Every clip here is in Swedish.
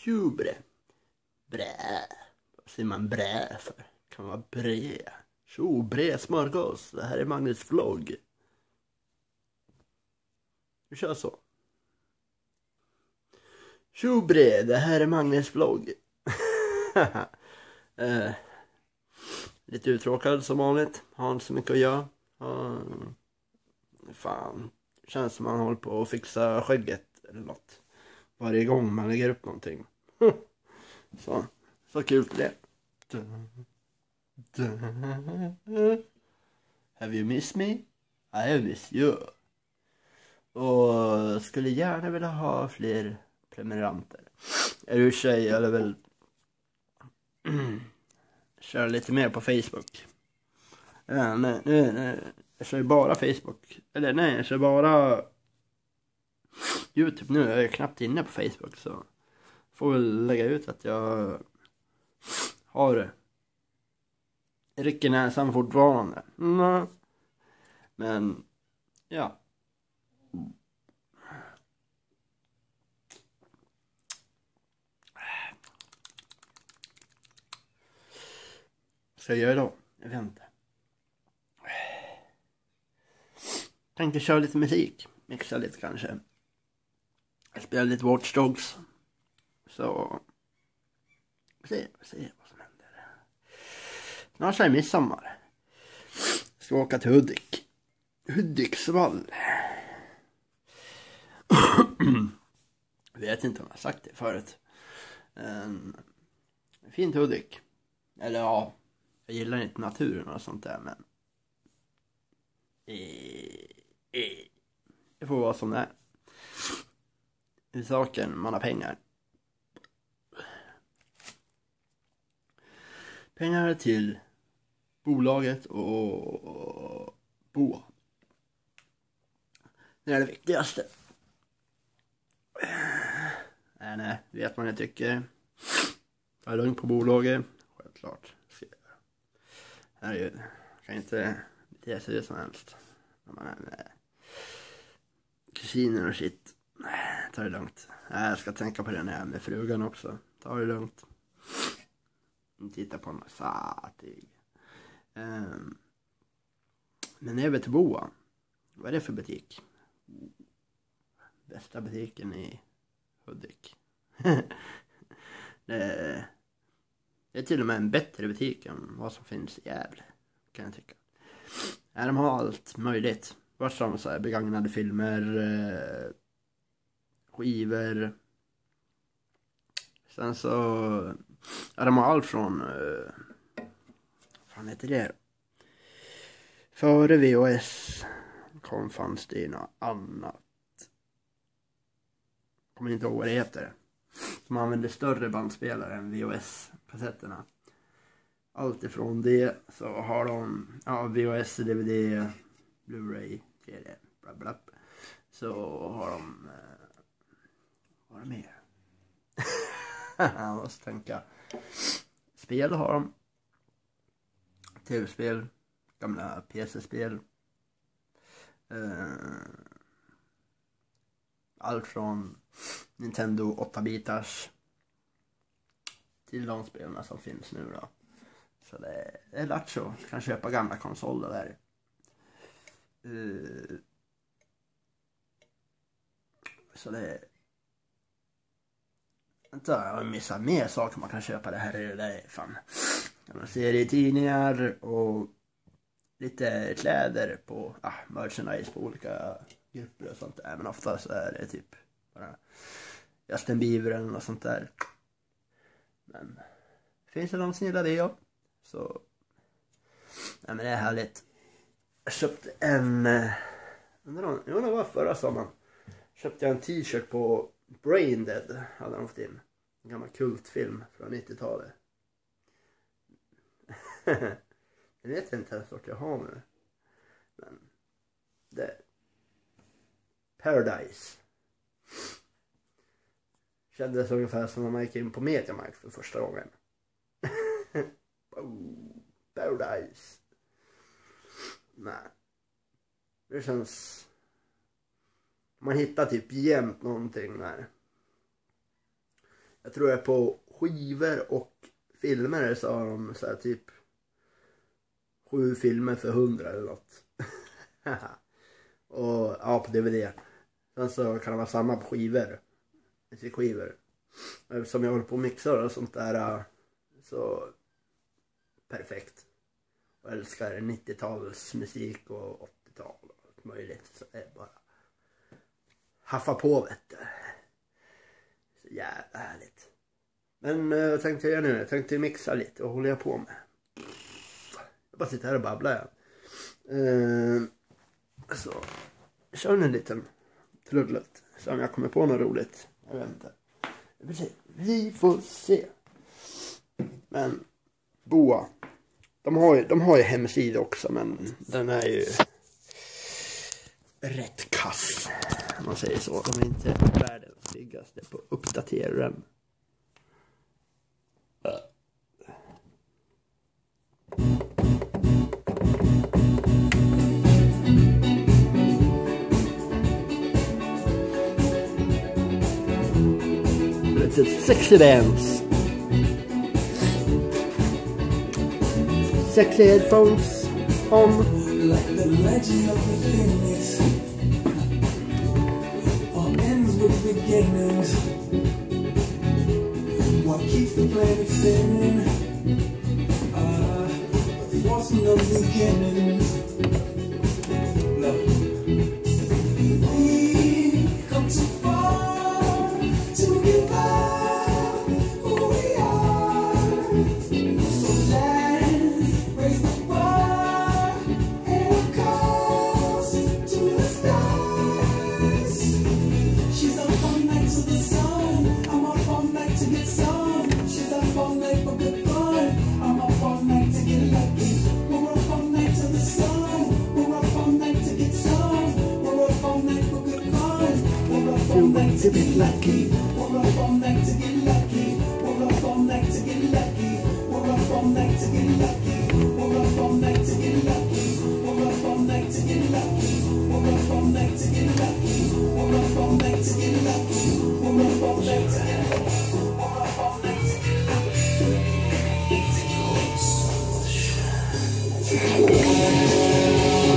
Tjubre. Brä. Vad säger man brä för? Kan vara bre. Tjo, bre smörgås. Det här är Magnus vlogg. Vi kör så. Tjo bre, det här är Magnus vlogg. Lite uttråkad som vanligt. Har inte så mycket att göra. Fan. Känns som man håller på att fixa skägget eller något. Varje gång man lägger upp någonting. Så kul det. Have you missed me? I have missed you. Och skulle gärna vilja ha fler prenumeranter. Är du tjej eller väl köra lite mer på Facebook. Nej. Jag kör bara Facebook. Eller nej, jag kör bara YouTube nu. Jag är knappt inne på Facebook, så får väl lägga ut att jag har rycker näsan fortfarande. Men ja. Ska jag göra då? Jag vet inte. Tänkte köra lite musik. Mixa lite kanske. Jag spelar lite Watch Dogs. Så se vad som händer. Snart är det midsommar. Ska åka till Hudiksvall. Jag vet inte om jag har sagt det förut. Fint Hudik. Eller ja, jag gillar inte naturen och sånt där, men det får vara som det är. I saken, man har pengar. Pengar till bolaget och bo. Det är det viktigaste. Nej, vet man jag tycker. Jag är lugn på bolaget. Självklart. Här är ju, kan inte bete sig som helst. När man är med kusiner och shit. Ta det lugnt. Jag ska tänka på det när jag är med frugan också. Ta det lugnt. Titta på något fattig. Men över till Boa. Vad är det för butik? Bästa butiken i Hudik. Det är till och med en bättre butik än vad som finns i Gävle, kan jag tycka. De har allt möjligt. Vart som så här begagnade filmer, skivor. Sen så de har allt från vad fan heter det? Före VHS fanns det något annat. Kommer inte ihåg vad det heter. Som använder större bandspelare än VHS-kassetterna. Allt ifrån det så har de VHS, DVD, Blu-ray, 3D, bla bla. Så har de vad är det mer? Jag måste tänka. Spel har de. TV-spel, gamla PC-spel. Allt från Nintendo 8-bitars till de spelarna som finns nu då. Så det är lätt så. Kan köpa gamla konsoler där. Så det är... Vänta, jag har missat mer saker man kan köpa. Det här är det fan. Man ser i tidningar och lite kläder på merchandise på olika grupper och sånt där. Men ofta så är det typ bara Justin Bieber eller något sånt där. Men finns det någon som gillar det, ja. Så men det är härligt. Jag köpte det var förra sommaren. Köpte jag en t-shirt på Brain Dead. Hade de fått in. En gammal kultfilm från 90-talet. Jag vet inte ens vart jag har nu. Men det Paradise. Kändes ungefär som när man gick in på Mediamarkt för första gången. Paradise. Nej. Det känns... Man hittar typ jämt någonting där. Jag tror jag på skivor och filmer så har de så här typ 7 filmer för 100 eller något. Och ja, på DVD. Sen så kan det vara samma på skivor. Musikskivor. Som jag håller på och mixar och sånt där. Så perfekt. Och älskar 90-tals musik och 80-tal och allt möjligt. Så det är bara haffa på, vet du. Så jävla härligt. Men vad tänkte jag göra nu? Jag tänkte mixa lite. Och håller jag på med? Jag bara sitter här och babblar. Så kör en liten trullet. Så om jag kommer på något roligt. Jag vet inte. Vi får se. Men Boa. De har ju hemsida också. Men den är ju rätt kass. Om man säger så. De är inte världens snyggaste på att uppdatera den. It's a sexy dance. Sexy headphones on. Like the legend of the Phoenix, all ends with beginnings. What keeps the planet spinning? The force of no beginnings. No. We come too far to give up who we are. So let's raise the bar and comes to the stars. She's up all night to the sun. I'm up all night to get some. She's up all night for good fun. I'm up all night to get lucky. We're up all night to the sun. We're up all night to get some. We're up all night for good fun. We're up all night to get lucky. We're up all night to get lucky. We're up all night to get lucky. We're up all night to get lucky. We're up all night to get lucky. We're up all night to get lucky. We're up all night to get lucky. We're up all night to get lucky. We're up all night to get lucky. We're up all night to get lucky.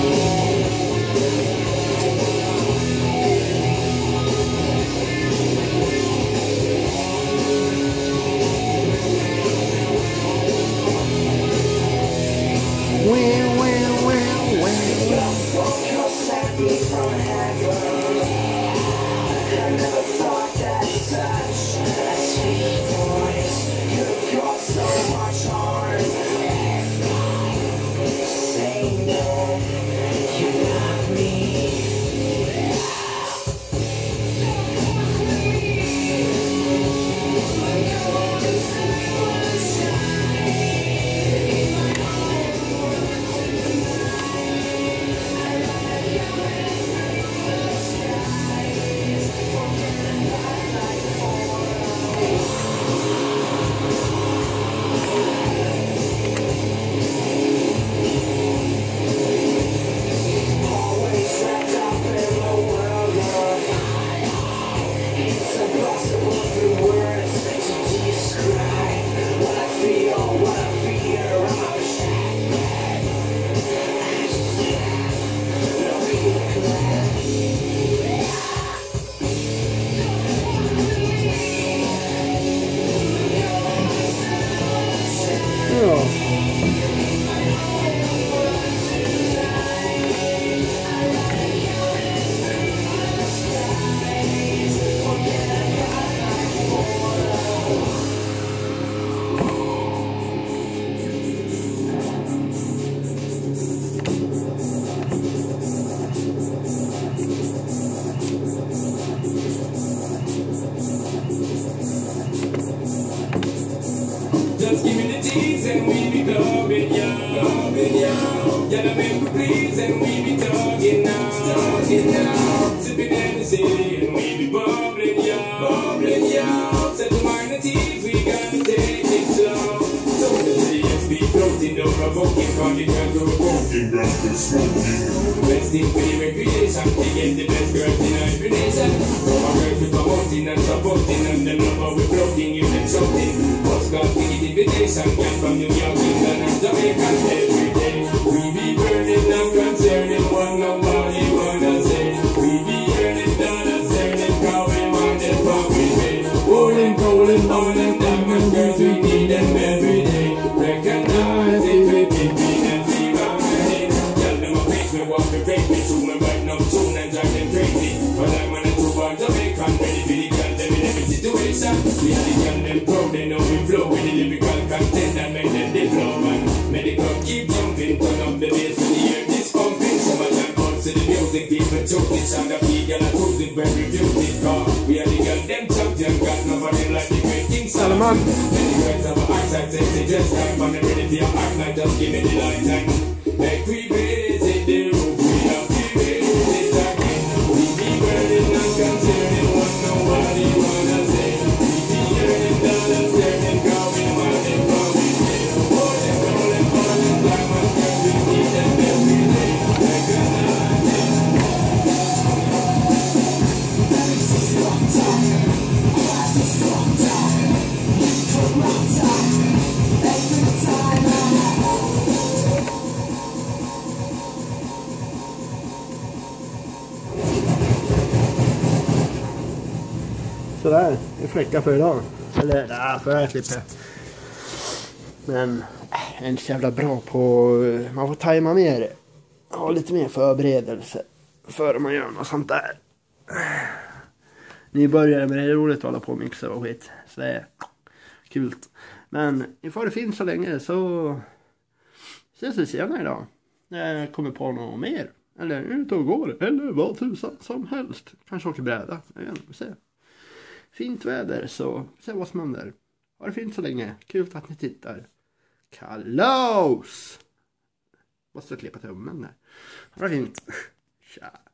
Just give me the G's and we be clubbing, yeah. Yeah, the make me please and we be talking now. Sipping Hennessy and we be bubbling, yeah. Set the minor teeth, we gotta take it slow. So the CSB floating, no provoking, coming down to smoking, best thing for the recreation, to get the best girls in every nation. Our girls we promoting and supporting and them love how we floating in the choking. What's got the invitation? Get from New York, England, and Jamaica every day. We be burning and concerning what nobody wanna say. We be earning dollars, earning going on the public way. Rolling, rolling, rolling, diamond girls, we need them every day. Recognize it, we be and see my head. Tell them a face me, walk me, break me, tune me, right now, tune and drive them crazy. But I'm on a true born Jamaican, ready for the girl, them in every situation. We are the girl, them proud, they know we flow with the lyrical content and make them the flow, man. Make the crowd keep jumping, turn up the bass when the air is pumping. So much and bounce to the music, people choke it, sound of the girl, I cruise it, when we do it, car. We are the girl, them champion, got nobody like the great King Solomon. Many girls have a eyesight, sexy, just time, and they're ready for your act like just give me the light time. Make we visit the roof, we have to visit again. We be burning and concerning what nobody wanna say. We be earning dollars, earning going on and going in. Rolling, rolling, rolling, diamond girls, we need them every day. Recognize it. Sådär, det är fläckar för idag. Eller ja, för det här klippet. Men jag är inte så jävla bra på... Man får tajma mer. Ha lite mer förberedelse. Före man gör något sånt där. Ni börjar med det, är roligt att hålla på och mixa och skit. Så det är kul. Men ni får det fint så länge så... Ses vi senare idag. När jag kommer på något mer. Eller ut och går. Eller vad tusan som helst. Kanske åker bräda. Jag vet inte, se. Fint väder, så se vad som händer. Ha det fint så länge. Kul att ni tittar. Kalas! Måste klippa tummen där. Ha det fint. Tja.